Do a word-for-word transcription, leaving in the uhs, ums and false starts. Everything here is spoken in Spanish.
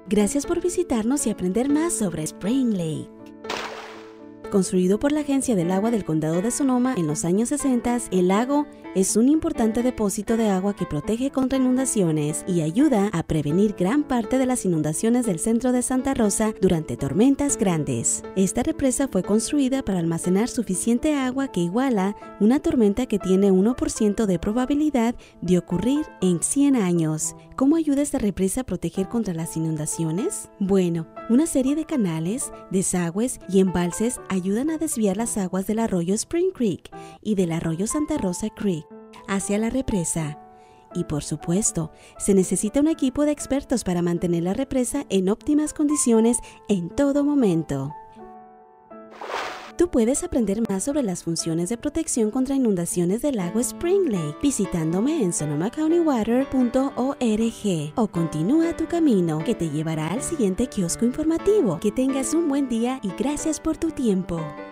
Gracias por visitarnos y aprender más sobre Spring Lake. Construido por la Agencia del Agua del Condado de Sonoma en los años sesenta, el lago es un importante depósito de agua que protege contra inundaciones y ayuda a prevenir gran parte de las inundaciones del centro de Santa Rosa durante tormentas grandes. Esta represa fue construida para almacenar suficiente agua que iguala una tormenta que tiene uno por ciento de probabilidad de ocurrir en cien años. ¿Cómo ayuda esta represa a proteger contra las inundaciones? Bueno, una serie de canales, desagües y embalses ayudan a desviar las aguas del arroyo Spring Creek y del arroyo Santa Rosa Creek hacia la represa. Y por supuesto, se necesita un equipo de expertos para mantener la represa en óptimas condiciones en todo momento. Tú puedes aprender más sobre las funciones de protección contra inundaciones del lago Spring Lake visitándome en sonoma county water punto org o continúa tu camino que te llevará al siguiente kiosco informativo. Que tengas un buen día y gracias por tu tiempo.